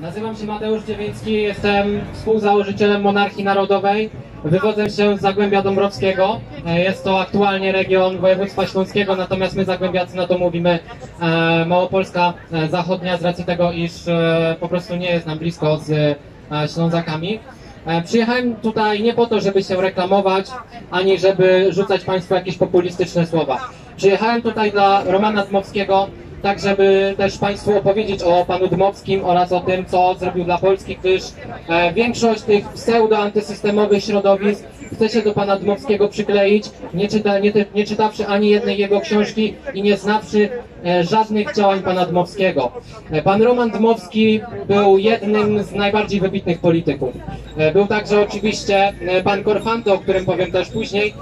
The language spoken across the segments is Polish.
Nazywam się Mateusz Dziewiński, jestem współzałożycielem Monarchii Narodowej. Wywodzę się z Zagłębia Dąbrowskiego. Jest to aktualnie region województwa śląskiego, natomiast my Zagłębiacy na to mówimy Małopolska Zachodnia z racji tego, iż po prostu nie jest nam blisko z Ślązakami. Przyjechałem tutaj nie po to, żeby się reklamować, ani żeby rzucać Państwu jakieś populistyczne słowa. Przyjechałem tutaj dla Romana Dmowskiego, tak żeby też Państwu opowiedzieć o panu Dmowskim oraz o tym, co zrobił dla Polski, gdyż większość tych pseudo-antysystemowych środowisk chce się do pana Dmowskiego przykleić, nie czytawszy ani jednej jego książki i nie znawszy żadnych działań pana Dmowskiego. Pan Roman Dmowski był jednym z najbardziej wybitnych polityków. Był także oczywiście pan Korfanty, o którym powiem też później.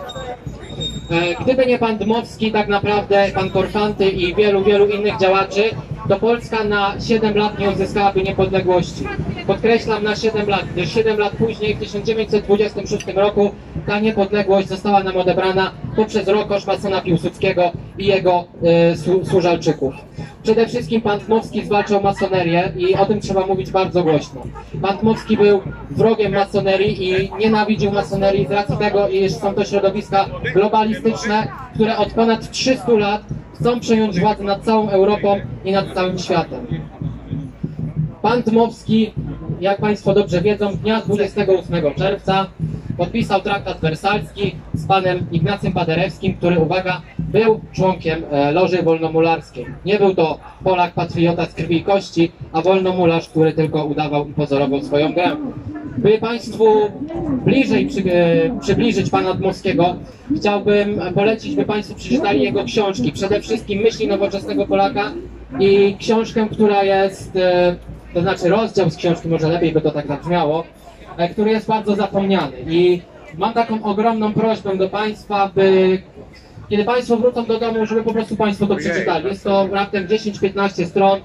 Gdyby nie pan Dmowski, tak naprawdę pan Korfanty i wielu innych działaczy, to Polska na 7 lat nie odzyskałaby niepodległości. Podkreślam, na 7 lat, gdyż 7 lat później, w 1926 roku, ta niepodległość została nam odebrana poprzez rokosz Wacława Piłsudskiego i jego służalczyków. Przede wszystkim pan Dmowski zwalczał masonerię i o tym trzeba mówić bardzo głośno. Pan Dmowski był wrogiem masonerii i nienawidził masonerii z racji tego, iż są to środowiska globalistyczne, które od ponad 300 lat chcą przejąć władzę nad całą Europą i nad całym światem. Pan Dmowski, jak Państwo dobrze wiedzą, dnia 28 czerwca podpisał traktat wersalski z panem Ignacym Paderewskim, który, uwaga, był członkiem Loży Wolnomularskiej. Nie był to Polak, patriota z krwi i kości, a wolnomularz, który tylko udawał i pozorował swoją grę. By Państwu bliżej przybliżyć pana Dmowskiego, chciałbym polecić, by Państwo przeczytali jego książki. Przede wszystkim Myśli nowoczesnego Polaka i książkę, która jest, to znaczy rozdział z książki, może lepiej by to tak zabrzmiało, który jest bardzo zapomniany. I mam taką ogromną prośbę do Państwa, by kiedy Państwo wrócą do domu, żeby po prostu Państwo to przeczytali. Jest to raptem 10-15 stron.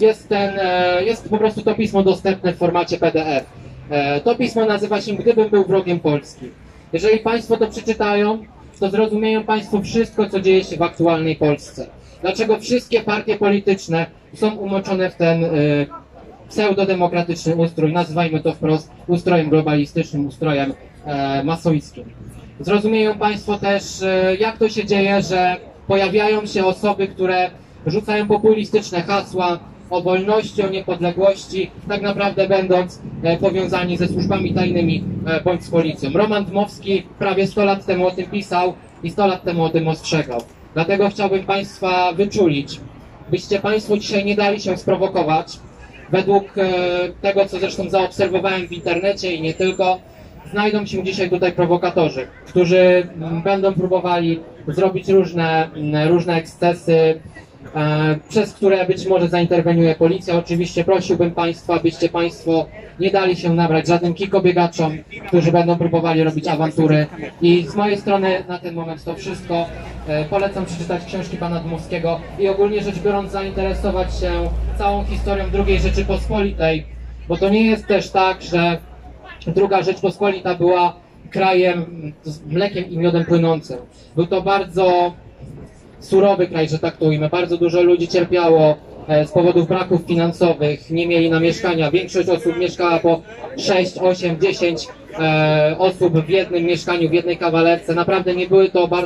Jest po prostu to pismo dostępne w formacie PDF. To pismo nazywa się Gdybym był wrogiem Polski. Jeżeli Państwo to przeczytają, to zrozumieją Państwo wszystko, co dzieje się w aktualnej Polsce. Dlaczego wszystkie partie polityczne są umoczone w ten pseudodemokratyczny ustrój, nazywajmy to wprost ustrojem globalistycznym, ustrojem masońskim. Zrozumieją Państwo też, jak to się dzieje, że pojawiają się osoby, które rzucają populistyczne hasła o wolności, o niepodległości, tak naprawdę będąc powiązani ze służbami tajnymi bądź z policją. Roman Dmowski prawie 100 lat temu o tym pisał i 100 lat temu o tym ostrzegał. Dlatego chciałbym Państwa wyczulić, byście Państwo dzisiaj nie dali się sprowokować. Według tego, co zresztą zaobserwowałem w internecie i nie tylko, znajdą się dzisiaj tutaj prowokatorzy, którzy będą próbowali zrobić różne ekscesy, przez które być może zainterweniuje policja. Oczywiście prosiłbym Państwa, byście Państwo nie dali się nabrać żadnym kikobiegaczom, którzy będą próbowali robić awantury. I z mojej strony na ten moment to wszystko. Polecam przeczytać książki pana Dmowskiego i ogólnie rzecz biorąc zainteresować się całą historią II Rzeczypospolitej, bo to nie jest też tak, że II Rzeczpospolita była krajem z mlekiem i miodem płynącym. Był to bardzo surowy kraj, że tak to ujmę. Bardzo dużo ludzi cierpiało z powodów braków finansowych, nie mieli na mieszkania. Większość osób mieszkała po 6, 8, 10 osób w jednym mieszkaniu, w jednej kawalerce. Naprawdę nie były to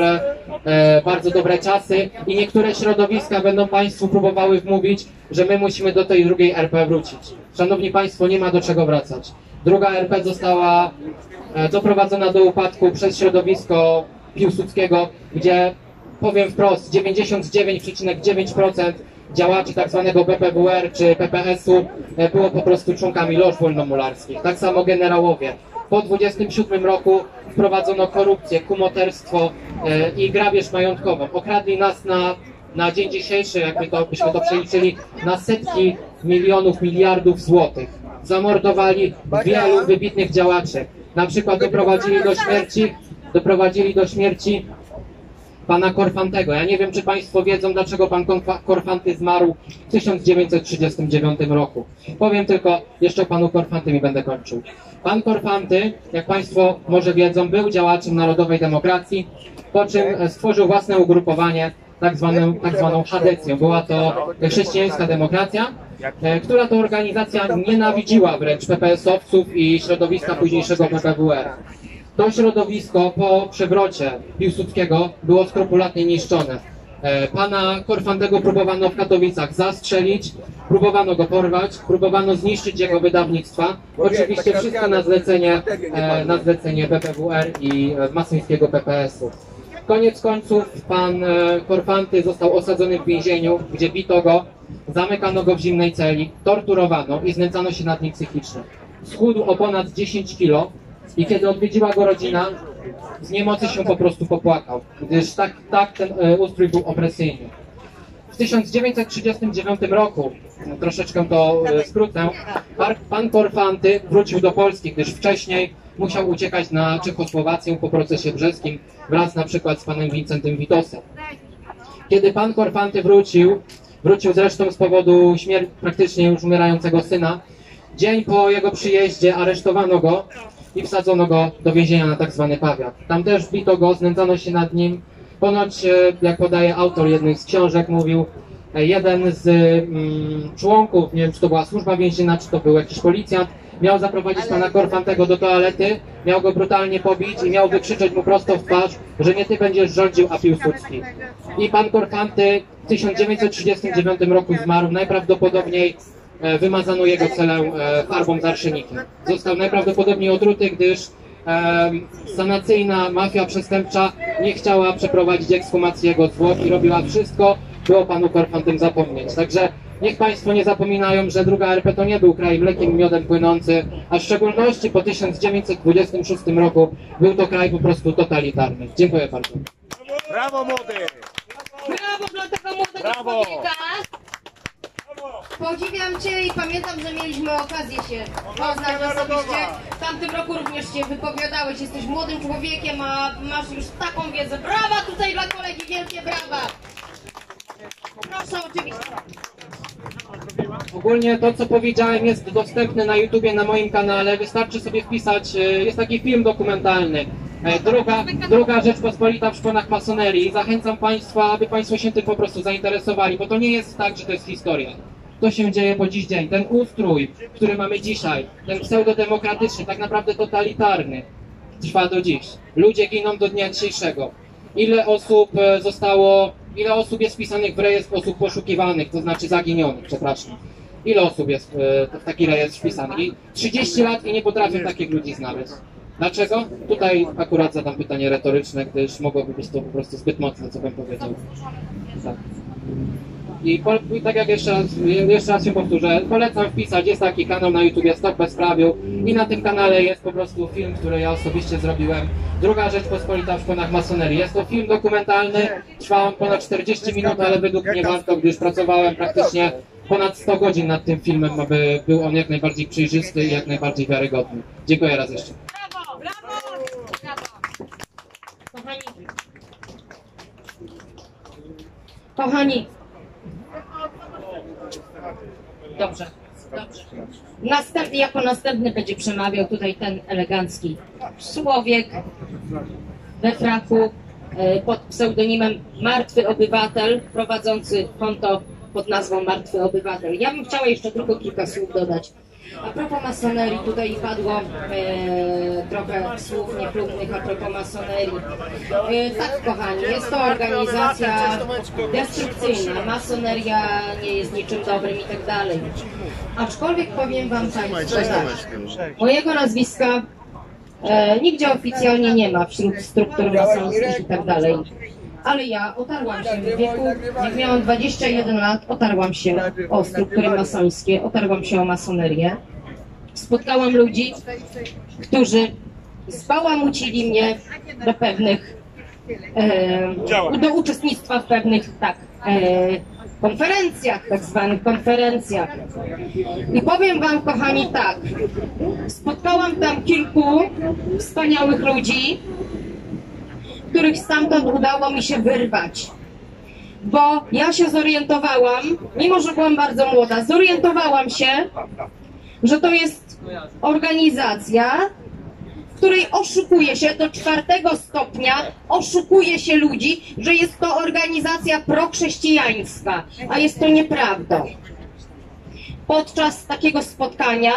bardzo dobre czasy i niektóre środowiska będą Państwu próbowały wmówić, że my musimy do tej drugiej RP wrócić. Szanowni Państwo, nie ma do czego wracać. Druga RP została doprowadzona do upadku przez środowisko Piłsudskiego, gdzie, powiem wprost, 99,9% działaczy tzw. BPWR czy PPS-u było po prostu członkami loż wolnomularskich. Tak samo generałowie. Po 27 roku wprowadzono korupcję, kumoterstwo i grabież majątkową. Okradli nas na dzień dzisiejszy, byśmy to przeliczyli, na setki milionów, miliardów złotych. Zamordowali wielu wybitnych działaczy. Na przykład doprowadzili do śmierci pana Korfantego. Ja nie wiem, czy Państwo wiedzą, dlaczego pan Korfanty zmarł w 1939 roku. Powiem tylko jeszcze o panu Korfantym i będę kończył. Pan Korfanty, jak Państwo może wiedzą, był działaczem Narodowej Demokracji, po czym stworzył własne ugrupowanie, tak zwaną Hadecją. Była to chrześcijańska demokracja która to organizacja nienawidziła wręcz PPS-owców i środowiska późniejszego PPWR. To środowisko po przewrocie Piłsudskiego było skrupulatnie niszczone. Pana Korfantego próbowano w Katowicach zastrzelić, próbowano go porwać, próbowano zniszczyć jego wydawnictwa. Oczywiście wszystko na zlecenie PPWR i masońskiego PPS-u. Koniec końców pan Korfanty został osadzony w więzieniu, gdzie bito go, zamykano go w zimnej celi, torturowano i znęcano się nad nim psychicznie. Schudł o ponad 10 kilo i kiedy odwiedziła go rodzina, z niemocy się po prostu popłakał, gdyż tak ten ustrój był opresyjny. W 1939 roku, troszeczkę to skrócę, pan Korfanty wrócił do Polski, gdyż wcześniej musiał uciekać na Czechosłowację po procesie brzeskim wraz na przykład z panem Wincentym Witosem. Kiedy pan Korfanty wrócił zresztą z powodu śmierci praktycznie już umierającego syna, dzień po jego przyjeździe aresztowano go i wsadzono go do więzienia na tak zwany Pawiak. Tam też bito go, znęcano się nad nim. Ponoć, jak podaje autor jednej z książek, mówił, jeden z członków, nie wiem, czy to była służba więzienna, czy to był jakiś policjant, miał zaprowadzić pana Korfantego do toalety, miał go brutalnie pobić i miał wykrzyczeć mu prosto w twarz, że nie ty będziesz rządził, a Piłsudski. I pan Korfanty w 1939 roku zmarł, najprawdopodobniej wymazano jego celę farbą z arszenikiem. Został najprawdopodobniej otruty, gdyż sanacyjna mafia przestępcza nie chciała przeprowadzić ekshumacji jego zwłok i robiła wszystko, by o panu Korfantym zapomnieć. Także niech państwo nie zapominają, że druga RP to nie był kraj mlekiem i miodem płynący, a w szczególności po 1926 roku był to kraj po prostu totalitarny. Dziękuję bardzo. Brawo młody! Brawo dla tego młodego człowieka! Podziwiam Cię i pamiętam, że mieliśmy okazję się poznać osobiście. W tamtym roku również się wypowiadałeś, jesteś młodym człowiekiem, a masz już taką wiedzę. Brawa tutaj dla kolegi, wielkie brawa! Proszę oczywiście. Ogólnie to, co powiedziałem, jest dostępne na YouTubie, na moim kanale. Wystarczy sobie wpisać, jest taki film dokumentalny. Druga Rzeczpospolita w szponach masonerii. Zachęcam Państwa, aby Państwo się tym po prostu zainteresowali, bo to nie jest tak, że to jest historia. To się dzieje po dziś dzień. Ten ustrój, który mamy dzisiaj, ten pseudodemokratyczny, tak naprawdę totalitarny, trwa do dziś. Ludzie giną do dnia dzisiejszego. Ile osób jest wpisanych w rejestr osób poszukiwanych, to znaczy zaginionych, przepraszam. Ile osób jest w taki rejestr wpisanych? I 30 lat i nie potrafię takich ludzi znaleźć. Dlaczego? Tutaj akurat zadam pytanie retoryczne, gdyż mogłoby być to po prostu zbyt mocne, co bym powiedział. Tak. I tak jak jeszcze raz się powtórzę, polecam wpisać, jest taki kanał na YouTubie Stop Bezprawiu i na tym kanale jest po prostu film, który ja osobiście zrobiłem. Druga Rzeczpospolita w szponach masonerii. Jest to film dokumentalny, trwa on ponad 40 minut, ale według mnie warto, gdyż pracowałem praktycznie ponad 100 godzin nad tym filmem, aby był on jak najbardziej przejrzysty i jak najbardziej wiarygodny. Dziękuję raz jeszcze. Brawo! Brawo! Brawo! Kochani, dobrze. Jako następny będzie przemawiał tutaj ten elegancki człowiek we fraku pod pseudonimem Martwy Obywatel, prowadzący konto pod nazwą Martwy Obywatel. Ja bym chciała jeszcze tylko kilka słów dodać. A propos masonerii, tutaj padło trochę słów niechlubnych a propos masonerii. Tak, kochani, jest to organizacja destrukcyjna, masoneria nie jest niczym dobrym i tak dalej. Aczkolwiek powiem wam Państwo tak, mojego nazwiska nigdzie oficjalnie nie ma wśród struktur masońskich i tak dalej. Ale ja otarłam się w wieku, jak miałam 21 lat, otarłam się o struktury masońskie, otarłam się o masonerię. Spotkałam ludzi, którzy zbałamucili mnie do pewnych, do uczestnictwa w pewnych, konferencjach, tak zwanych konferencjach. I powiem wam, kochani, tak, spotkałam tam kilku wspaniałych ludzi, których stamtąd udało mi się wyrwać. Bo ja się zorientowałam, mimo że byłam bardzo młoda, zorientowałam się, że to jest organizacja, w której oszukuje się do 4. stopnia, oszukuje się ludzi, że jest to organizacja prochrześcijańska, a jest to nieprawdą. podczas takiego spotkania,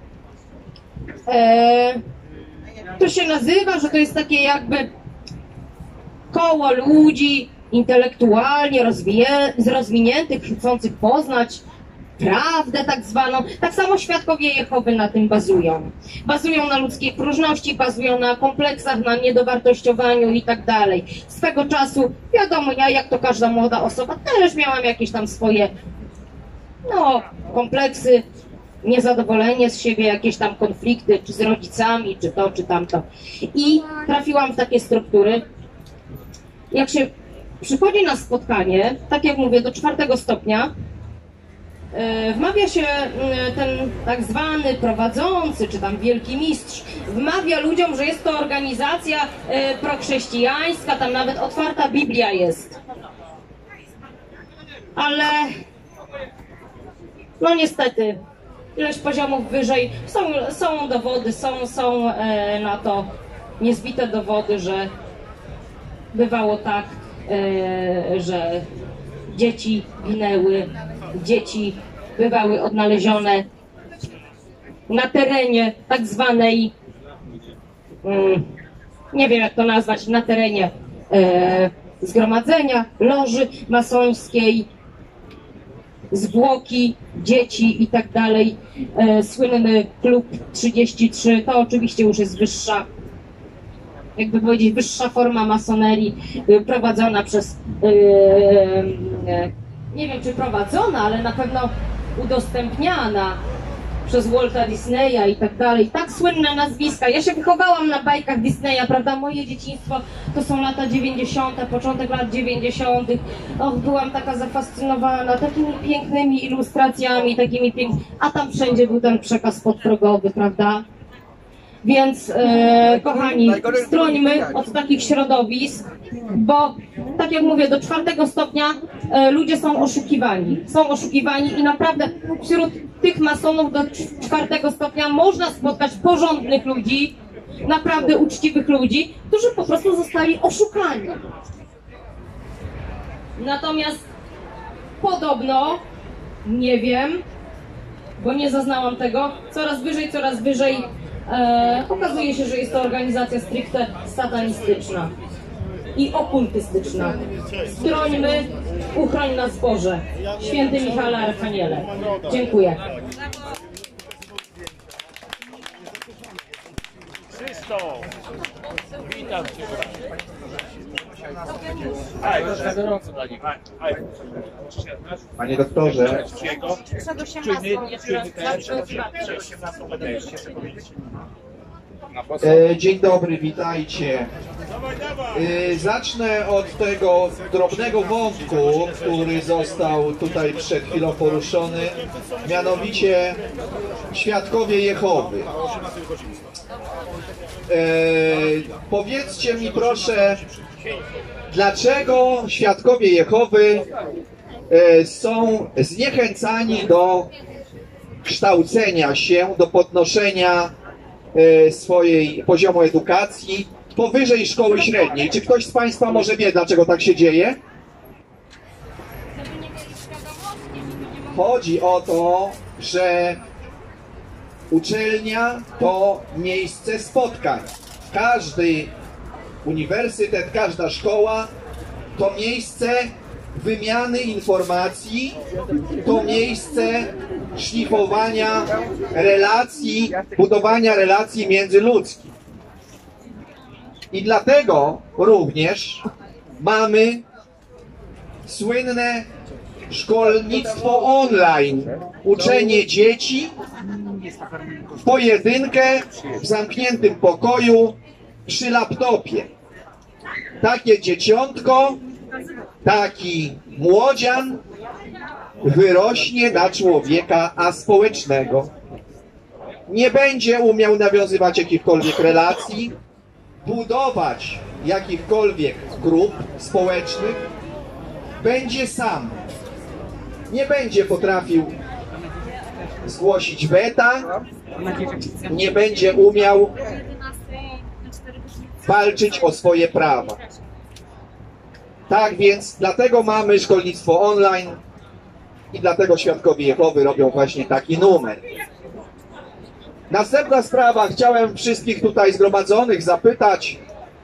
to się nazywa, że to jest takie jakby koło ludzi intelektualnie rozwiniętych, chcących poznać prawdę tak zwaną. Tak samo świadkowie Jehowy na tym bazują. Bazują na ludzkiej próżności, bazują na kompleksach, na niedowartościowaniu i tak dalej. Swego czasu, wiadomo, ja jak to każda młoda osoba też miałam jakieś tam swoje kompleksy, niezadowolenie z siebie, jakieś tam konflikty, czy z rodzicami, czy to, czy tamto. I trafiłam w takie struktury. Jak się przychodzi na spotkanie, tak jak mówię, do 4. stopnia, wmawia się ten tak zwany prowadzący, czy tam wielki mistrz, wmawia ludziom, że jest to organizacja prochrześcijańska, tam nawet otwarta Biblia jest. Ale no niestety, ileś poziomów wyżej są dowody, są na to niezbite dowody, że bywało tak, że dzieci ginęły, dzieci bywały odnalezione na terenie tak zwanej, nie wiem jak to nazwać, na terenie zgromadzenia, loży masońskiej, zwłoki dzieci i tak dalej. Słynny klub 33, to oczywiście już jest wyższa, jakby powiedzieć, wyższa forma masonerii, prowadzona przez, nie wiem czy prowadzona, ale na pewno udostępniana przez Walta Disneya i tak dalej. Tak słynne nazwiska. Ja się wychowałam na bajkach Disneya, prawda? Moje dzieciństwo to są lata 90., początek lat 90. Och, byłam taka zafascynowana takimi pięknymi ilustracjami, takimi pięknymi, a tam wszędzie był ten przekaz podprogowy, prawda? Więc kochani, strońmy od takich środowisk, bo tak jak mówię, do 4. stopnia ludzie są oszukiwani i naprawdę wśród tych masonów do 4. stopnia można spotkać porządnych ludzi, naprawdę uczciwych ludzi, którzy po prostu zostali oszukani. Natomiast podobno, nie wiem, bo nie zaznałam tego, coraz wyżej okazuje się, że jest to organizacja stricte satanistyczna i okultystyczna. Strońmy, uchroń nas Boże. Święty Michale Archaniele. Dziękuję. Krzysztof, witam cię. Panie doktorze, dzień dobry, witajcie. Zacznę od tego drobnego wątku, który został tutaj przed chwilą poruszony, mianowicie świadkowie Jehowy. Powiedzcie mi proszę, dlaczego świadkowie Jehowy są zniechęcani do kształcenia się, do podnoszenia swojej poziomu edukacji powyżej szkoły średniej? Czy ktoś z Państwa może wie, dlaczego tak się dzieje? Chodzi o to, że uczelnia to miejsce spotkań. Każdy uniwersytet, każda szkoła to miejsce wymiany informacji, to miejsce szlifowania relacji, budowania relacji międzyludzkich. I dlatego również mamy słynne szkolnictwo online, uczenie dzieci w pojedynkę, w zamkniętym pokoju, przy laptopie. Takie dzieciątko, taki młodzian wyrośnie na człowieka aspołecznego. Nie będzie umiał nawiązywać jakichkolwiek relacji, budować jakichkolwiek grup społecznych, będzie sam. Nie będzie potrafił zgłosić weta, nie będzie umiał walczyć o swoje prawa. Tak więc dlatego mamy szkolnictwo online, i dlatego Świadkowie Jehowy robią właśnie taki numer. Następna sprawa, chciałem wszystkich tutaj zgromadzonych zapytać,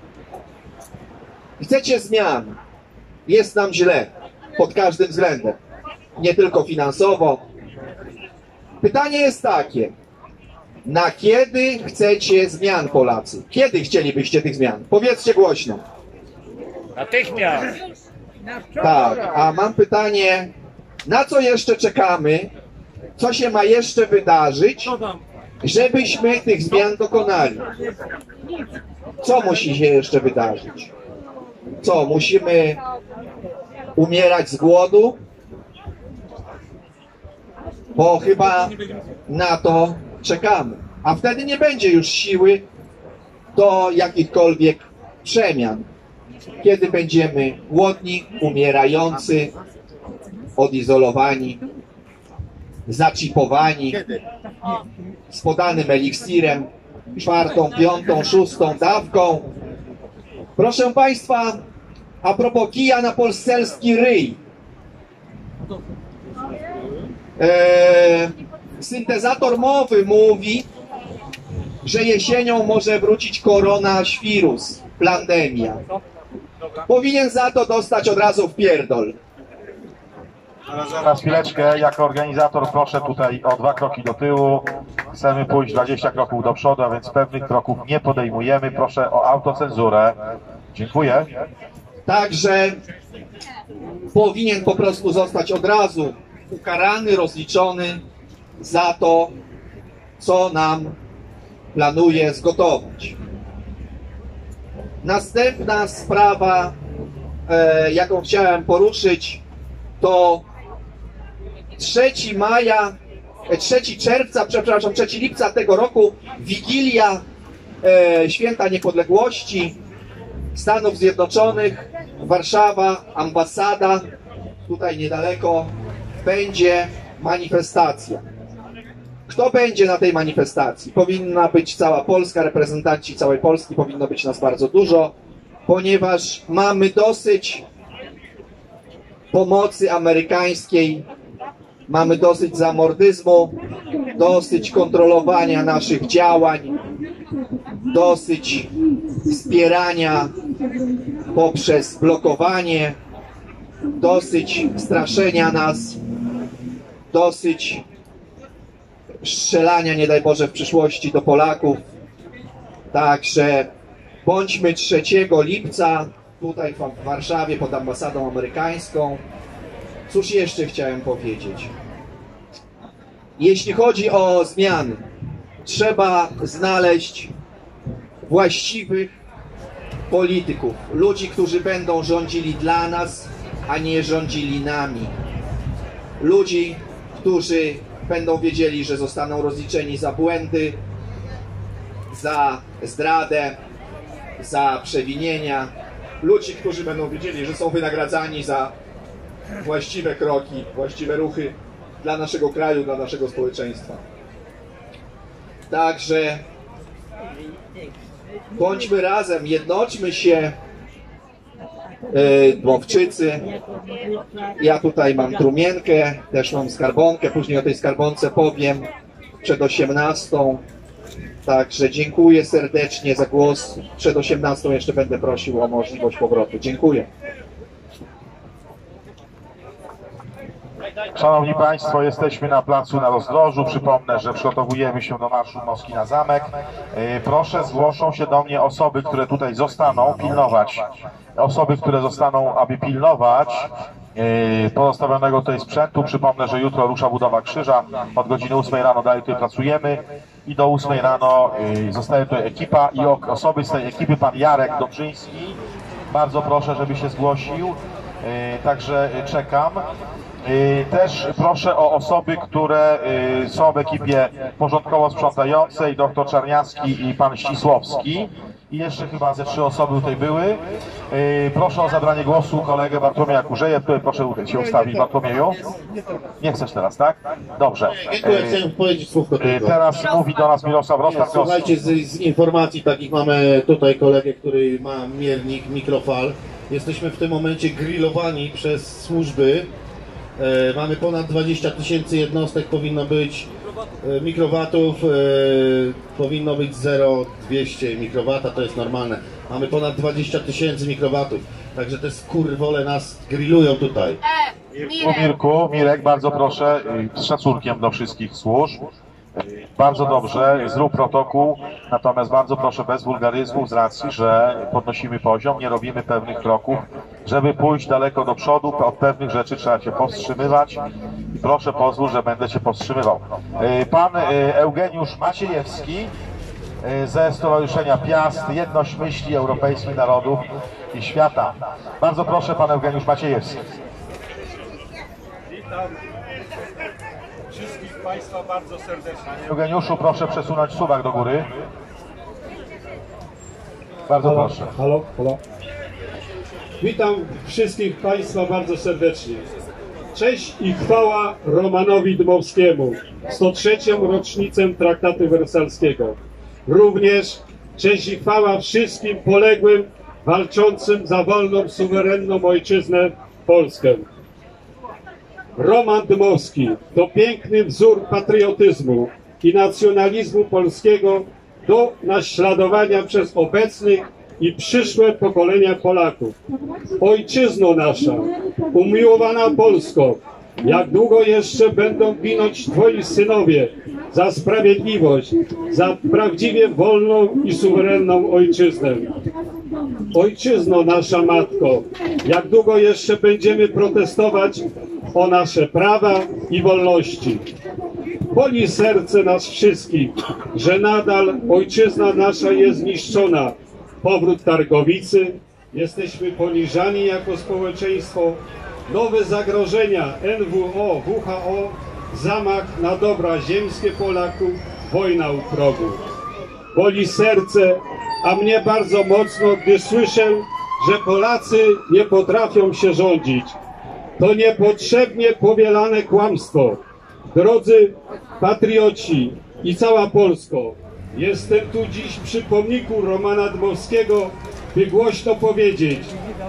chcecie zmian? Jest nam źle, pod każdym względem, nie tylko finansowo. Pytanie jest takie, na kiedy chcecie zmian, Polacy? Kiedy chcielibyście tych zmian? Powiedzcie głośno. Natychmiast. Tak, a mam pytanie, na co jeszcze czekamy? Co się ma jeszcze wydarzyć, żebyśmy tych zmian dokonali? Co musi się jeszcze wydarzyć? Co, musimy umierać z głodu? Bo chyba na to czekamy. A wtedy nie będzie już siły do jakichkolwiek przemian. Kiedy będziemy głodni, umierający, odizolowani, zaczipowani, z podanym eliksirem, 4., 5., 6. dawką. Proszę Państwa, a propos kija na polscelski ryj. Syntezator mowy mówi, że jesienią może wrócić koronawirus, pandemia. Powinien za to dostać od razu w pierdol. Na chwileczkę, jako organizator proszę tutaj o 2 kroki do tyłu. Chcemy pójść 20 kroków do przodu, a więc pewnych kroków nie podejmujemy. Proszę o autocenzurę. Dziękuję. Także powinien po prostu zostać od razu ukarany, rozliczony za to, co nam planuje zgotować. Następna sprawa, jaką chciałem poruszyć, to 3 lipca tego roku, Wigilia Święta Niepodległości Stanów Zjednoczonych, Warszawa, ambasada, tutaj niedaleko, będzie manifestacja. Kto będzie na tej manifestacji? Powinna być cała Polska, reprezentanci całej Polski, powinno być nas bardzo dużo, ponieważ mamy dosyć pomocy amerykańskiej, mamy dosyć zamordyzmu, dosyć kontrolowania naszych działań, dosyć wspierania poprzez blokowanie, dosyć straszenia nas, dosyć strzelania, nie daj Boże, w przyszłości do Polaków. Także bądźmy 3 lipca tutaj w Warszawie pod ambasadą amerykańską. Cóż jeszcze chciałem powiedzieć? Jeśli chodzi o zmiany, trzeba znaleźć właściwych polityków, ludzi, którzy będą rządzili dla nas, a nie rządzili nami. Ludzi, którzy będą wiedzieli, że zostaną rozliczeni za błędy, za zdradę, za przewinienia. Ludzi, którzy będą wiedzieli, że są wynagradzani za właściwe kroki, właściwe ruchy dla naszego kraju, dla naszego społeczeństwa. Także bądźmy razem, jednoczmy się, Dmowczycy. Ja tutaj mam trumienkę, też mam skarbonkę, później o tej skarbonce powiem przed 18. Także dziękuję serdecznie za głos. Przed 18 jeszcze będę prosił o możliwość powrotu. Dziękuję. Szanowni Państwo, jesteśmy na placu na Rozdrożu. Przypomnę, że przygotowujemy się do marszu Moskwi na zamek. Proszę, zgłoszą się do mnie osoby, które tutaj zostaną pilnować. Osoby, które zostaną, aby pilnować pozostawionego tutaj sprzętu. Przypomnę, że jutro rusza budowa krzyża. Od godziny 8 rano dalej tutaj pracujemy i do 8 rano zostaje tutaj ekipa i osoby z tej ekipy, pan Jarek Dobrzyński. Bardzo proszę, żeby się zgłosił. Także czekam. Też proszę o osoby, które są w ekipie porządkowo sprzątającej, dr Czarniacki i pan Ścisłowski. I jeszcze chyba ze 3 osoby tutaj były. Proszę o zabranie głosu kolegę Bartłomieja Kurzeja. Tutaj proszę tutaj się ustawić, Bartłomieju. Nie chcesz teraz, tak? Dobrze. Chciałem powiedzieć słówko tylko. Teraz mówi do nas Mirosław Rostak. Słuchajcie, z informacji takich mamy tutaj kolegę, który ma miernik, mikrofal. Jesteśmy w tym momencie grillowani przez służby Mamy ponad 20 000 jednostek, powinno być mikrowatów, powinno być 0,200 mikrowata, to jest normalne. Mamy ponad 20 000 mikrowatów, także te skurwole nas grillują tutaj. Mirek, bardzo proszę, z szacunkiem do wszystkich służb. Bardzo dobrze, zrób protokół, natomiast bardzo proszę bez wulgaryzmów z racji, że podnosimy poziom, nie robimy pewnych kroków. Żeby pójść daleko do przodu, od pewnych rzeczy trzeba Cię powstrzymywać i proszę pozwól, że będę Cię powstrzymywał. Pan Eugeniusz Maciejewski ze Stowarzyszenia Piast, Jedność Myśli Europejskich Narodów i Świata. Bardzo proszę, pan Eugeniusz Maciejewski. Witam wszystkich Państwa bardzo serdecznie. Panie Eugeniuszu, proszę przesunąć suwak do góry. Bardzo proszę. Halo. Witam wszystkich Państwa bardzo serdecznie. Cześć i chwała Romanowi Dmowskiemu, 103. rocznicę Traktatu Wersalskiego. Również cześć i chwała wszystkim poległym, walczącym za wolną, suwerenną ojczyznę Polskę. Roman Dmowski to piękny wzór patriotyzmu i nacjonalizmu polskiego do naśladowania przez obecnych i przyszłe pokolenia Polaków. Ojczyzno nasza, umiłowana Polsko, jak długo jeszcze będą ginąć Twoi synowie za sprawiedliwość, za prawdziwie wolną i suwerenną ojczyznę. Ojczyzno nasza matko, jak długo jeszcze będziemy protestować o nasze prawa i wolności. Boli serce nas wszystkich, że nadal ojczyzna nasza jest zniszczona. Powrót Targowicy, jesteśmy poniżani jako społeczeństwo, nowe zagrożenia NWO, WHO, zamach na dobra ziemskie Polaków, wojna u progu. Boli serce, a mnie bardzo mocno, gdy słyszę, że Polacy nie potrafią się rządzić. To niepotrzebnie powielane kłamstwo. Drodzy patrioci i cała Polsko, jestem tu dziś przy pomniku Romana Dmowskiego, by głośno powiedzieć,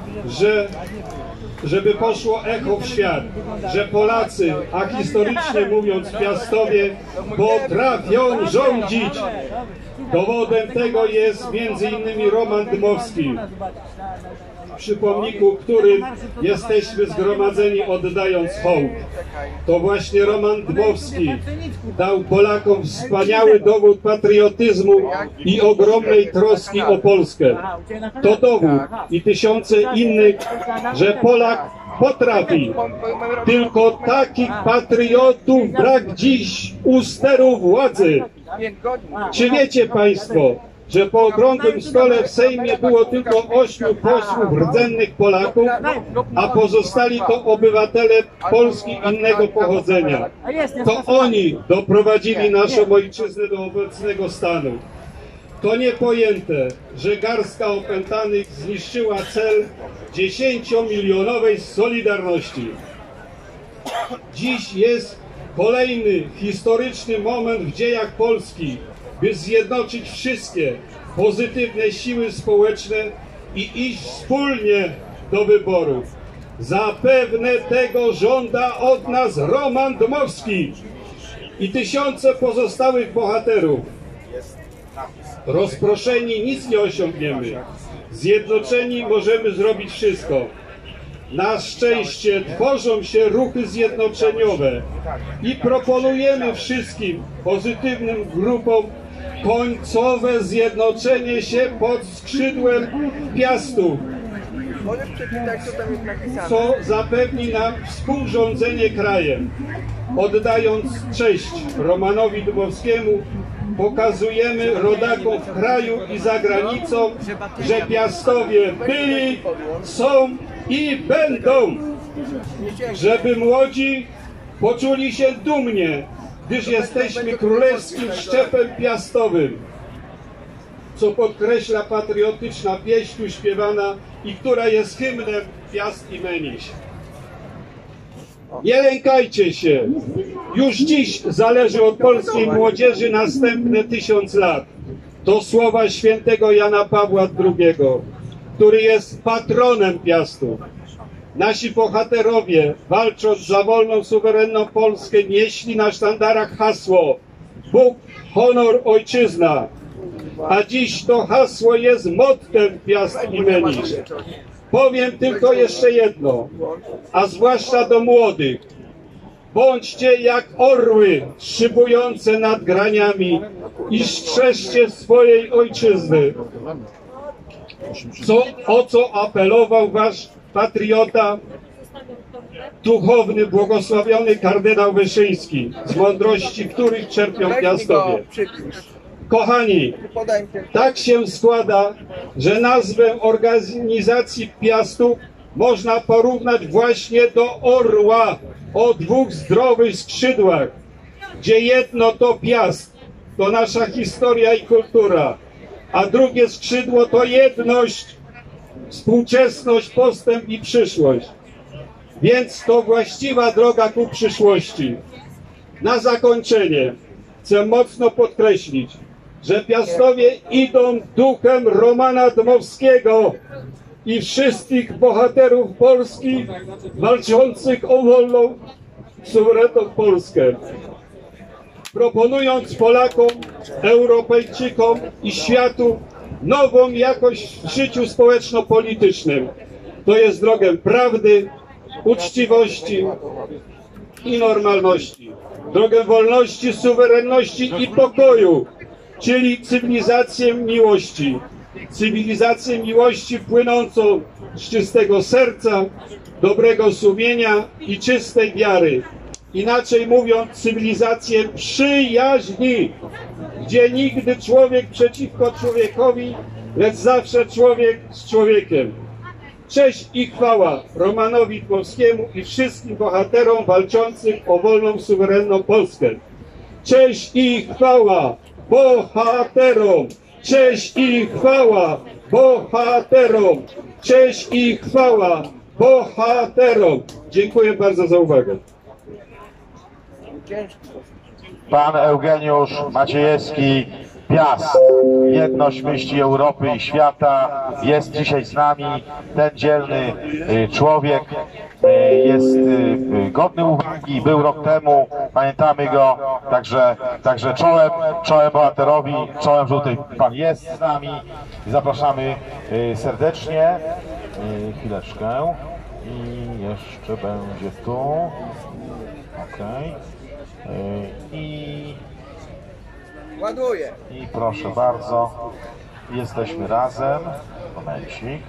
żeby poszło echo w świat, że Polacy, a historycznie mówiąc Piastowie, potrafią rządzić. Dowodem tego jest m.in. Roman Dmowski, przy pomniku którym jesteśmy zgromadzeni oddając hołd. To właśnie Roman Dmowski dał Polakom wspaniały dowód patriotyzmu i ogromnej troski o Polskę. To dowód i tysiące innych, że Polak potrafi. Tylko takich patriotów brak dziś u steru władzy. Czy wiecie Państwo, że po okrągłym stole w Sejmie było tylko 8 posłów rdzennych Polaków, a pozostali to obywatele Polski innego pochodzenia. To oni doprowadzili naszą ojczyznę do obecnego stanu. To niepojęte, że garstka opętanych zniszczyła cel 10-milionowej Solidarności. Dziś jest kolejny historyczny moment w dziejach Polski, by zjednoczyć wszystkie pozytywne siły społeczne i iść wspólnie do wyborów. Zapewne tego żąda od nas Roman Dmowski i tysiące pozostałych bohaterów. Rozproszeni nic nie osiągniemy. Zjednoczeni możemy zrobić wszystko. Na szczęście tworzą się ruchy zjednoczeniowe i proponujemy wszystkim pozytywnym grupom końcowe zjednoczenie się pod skrzydłem Piastów, co zapewni nam współrządzenie krajem. Oddając cześć Romanowi Dmowskiemu, pokazujemy rodakom w kraju i za granicą, że Piastowie byli, są i będą, żeby młodzi poczuli się dumnie, gdyż jesteśmy królewskim szczepem piastowym, co podkreśla patriotyczna pieśń tu śpiewana i która jest hymnem Piast i Meniś. Nie lękajcie się, już dziś zależy od polskiej młodzieży następne 1000 lat. To słowa świętego Jana Pawła II, który jest patronem Piastów. Nasi bohaterowie, walcząc za wolną, suwerenną Polskę, nieśli na sztandarach hasło Bóg, honor, ojczyzna. A dziś to hasło jest mottem Piast i Menisz. Powiem tylko jeszcze jedno, a zwłaszcza do młodych. Bądźcie jak orły szybujące nad graniami i strzeżcie swojej ojczyzny. O co apelował wasz patriota, duchowny, błogosławiony kardynał Wyszyński, z mądrości których czerpią Piastowie. Kochani, tak się składa, że nazwę organizacji Piastów można porównać właśnie do orła o dwóch zdrowych skrzydłach, gdzie jedno to Piast, to nasza historia i kultura, a drugie skrzydło to jedność, współczesność, postęp i przyszłość. Więc to właściwa droga ku przyszłości. Na zakończenie chcę mocno podkreślić, że Piastowie idą duchem Romana Dmowskiego i wszystkich bohaterów Polski walczących o wolną, suwerenną Polskę. Proponując Polakom, Europejczykom i światu nową jakość w życiu społeczno-politycznym. To jest drogę prawdy, uczciwości i normalności. Drogę wolności, suwerenności i pokoju, czyli cywilizację miłości. Cywilizację miłości płynącą z czystego serca, dobrego sumienia i czystej wiary. Inaczej mówiąc, cywilizację przyjaźni, gdzie nigdy człowiek przeciwko człowiekowi, lecz zawsze człowiek z człowiekiem. Cześć i chwała Romanowi Dmowskiemu i wszystkim bohaterom walczących o wolną, suwerenną Polskę. Cześć i chwała bohaterom! Cześć i chwała bohaterom! Cześć i chwała bohaterom! Dziękuję bardzo za uwagę. Pan Eugeniusz Maciejewski, Piast, jedność myśli Europy i świata, jest dzisiaj z nami. Ten dzielny człowiek jest godny uwagi, był rok temu, pamiętamy go, także czołem bohaterowi, czołem żółtej pan jest z nami. Zapraszamy serdecznie. Chwileczkę. I jeszcze będzie tu. Okej. Ładuję. I proszę bardzo, jesteśmy razem. Momencik.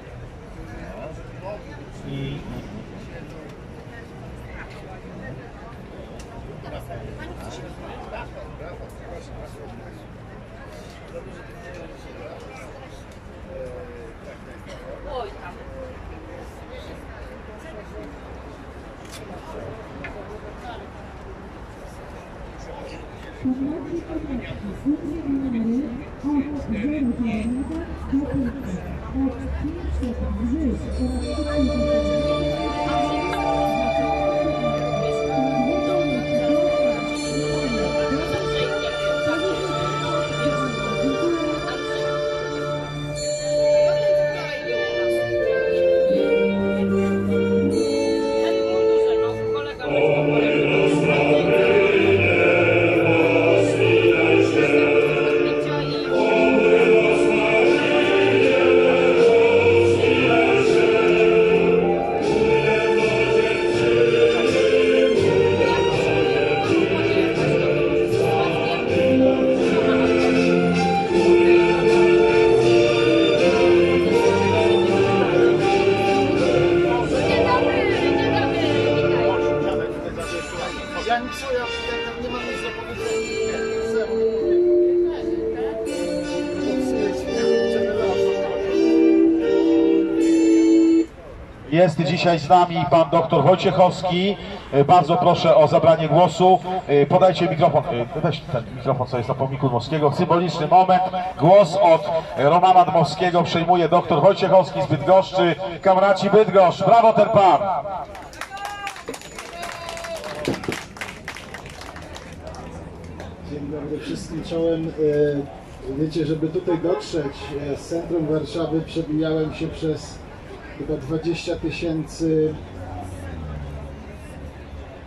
Jest dzisiaj z nami pan doktor Wojciechowski. Bardzo proszę o zabranie głosu. Podajcie mikrofon. Weź ten mikrofon, co jest na pomniku Dmowskiego. Symboliczny moment. Głos od Romana Dmowskiego przejmuje doktor Wojciechowski z Bydgoszczy. Kamraci Bydgoszcz, brawo ten pan! Dzień dobry wszystkim czołem. Wiecie, żeby tutaj dotrzeć z centrum Warszawy, przebijałem się przez chyba 20 000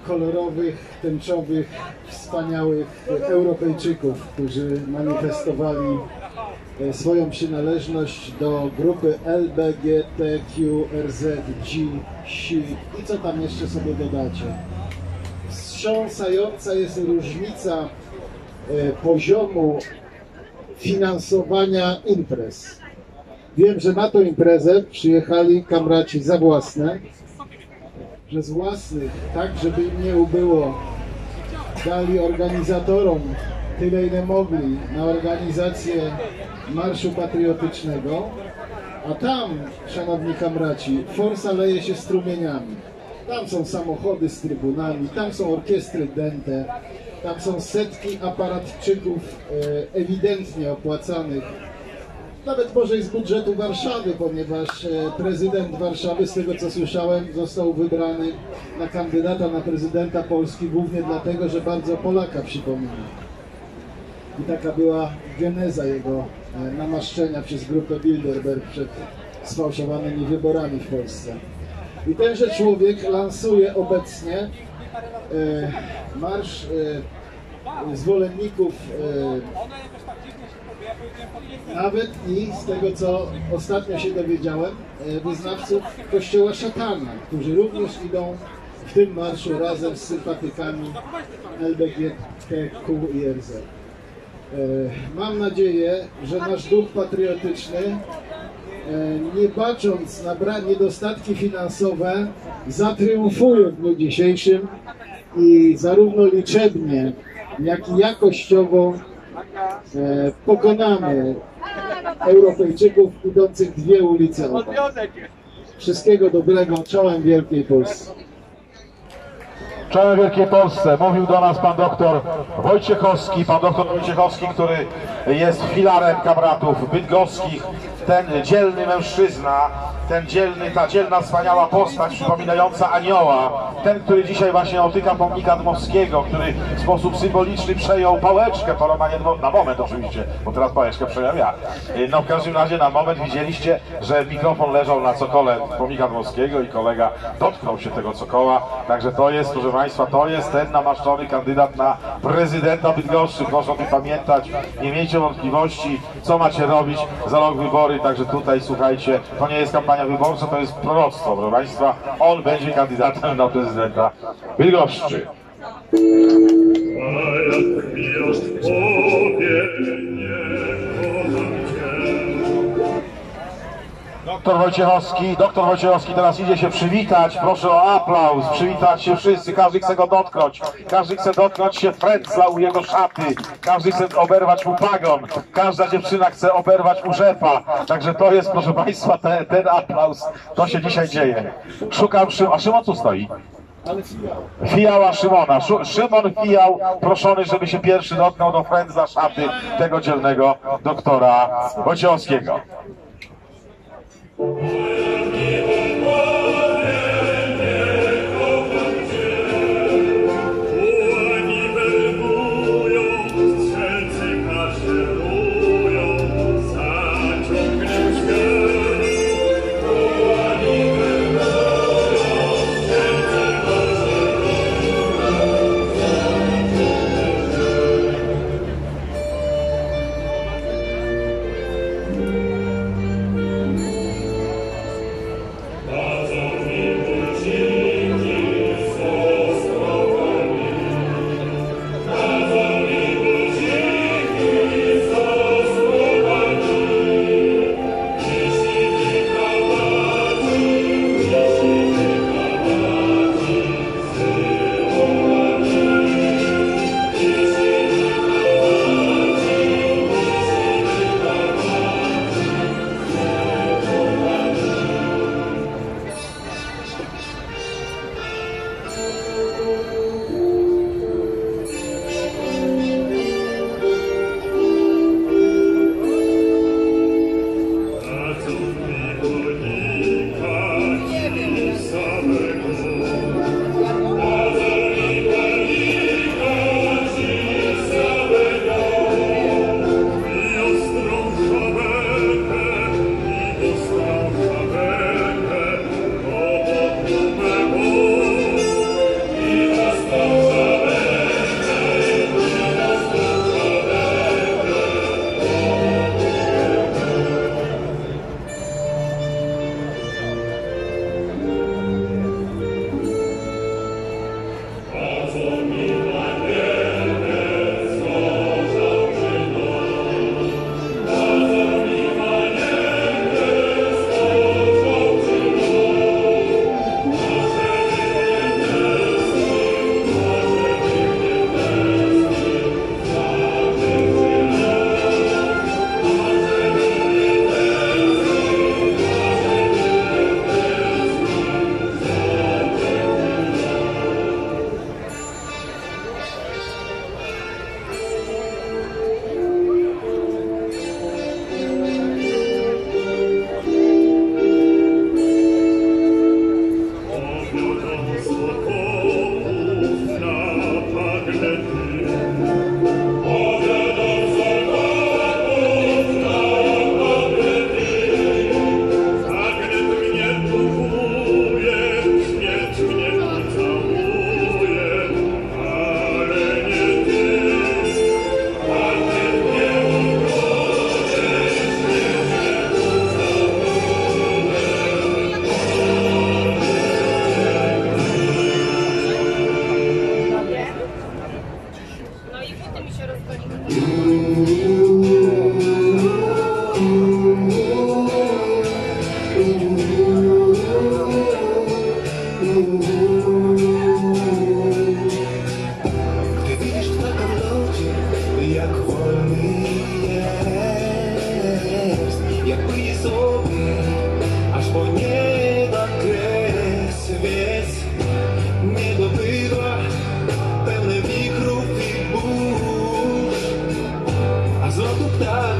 kolorowych, tęczowych, wspaniałych Europejczyków, którzy manifestowali swoją przynależność do grupy LBGTQRZG i co tam jeszcze sobie dodacie. Wstrząsająca jest różnica poziomu finansowania imprez. Wiem, że na tą imprezę przyjechali kamraci za własne, że z własnych, tak żeby im nie ubyło, dali organizatorom tyle, ile mogli na organizację Marszu Patriotycznego, a tam, szanowni kamraci, forsa leje się strumieniami. Tam są samochody z trybunami, tam są orkiestry dęte, tam są setki aparatczyków ewidentnie opłacanych, nawet może i z budżetu Warszawy, ponieważ prezydent Warszawy, z tego co słyszałem, został wybrany na kandydata na prezydenta Polski głównie dlatego, że bardzo Polaka przypomina. I taka była geneza jego namaszczenia przez grupę Bilderberg przed sfałszowanymi wyborami w Polsce. I tenże człowiek lansuje obecnie marsz zwolenników nawet i z tego co ostatnio się dowiedziałem, wyznawców kościoła szatana, którzy również idą w tym marszu razem z sympatykami LBGTQIRZ. Mam nadzieję, że nasz duch patriotyczny, nie bacząc na niedostatki finansowe, zatriumfuje w dniu dzisiejszym i zarówno liczebnie, jak i jakościowo pokonamy Europejczyków idących dwie ulice obok. Wszystkiego dobrego, czołem Wielkiej Polsce. Czołem Wielkiej Polsce. Mówił do nas pan doktor Wojciechowski, który jest filarem kamratów bydgoskich, ten dzielny mężczyzna, ta dzielna, wspaniała postać przypominająca anioła, ten, który dzisiaj właśnie dotyka pomnika Dmowskiego, który w sposób symboliczny przejął pałeczkę po Romanie na moment oczywiście, bo teraz pałeczkę przejąłem ja. No w każdym razie na moment widzieliście, że mikrofon leżał na cokole pomnika Dmowskiego i kolega dotknął się tego cokoła, także to jest, proszę Państwa, to jest ten namaszczony kandydat na prezydenta Bydgoszczy. Proszę o tym pamiętać, nie miejcie wątpliwości, co macie robić za rok wybory, także tutaj słuchajcie, to nie jest kampania wyborcza, to jest proroctwo, proszę Państwa, on będzie kandydatem na prezydenta Bydgoszczy. Doktor Wojciechowski teraz idzie się przywitać, proszę o aplauz, przywitać się wszyscy, każdy chce go dotknąć, każdy chce dotknąć się frędzla u jego szaty, każdy chce oberwać mu pagon, każda dziewczyna chce oberwać mu rzepa, także to jest, proszę Państwa, ten aplauz, to się dzisiaj dzieje. Szukam a Szymon tu stoi? Fijała Szymona. Szymon Fijał proszony, żeby się pierwszy dotknął do frędzla szaty tego dzielnego doktora Wojciechowskiego. Gdy widzisz ptaka w locie, jak wolny jest, jak płynie sobie, aż po nieba kres, więc nie dobywa pełne wichrów i burz, a z lotu ptak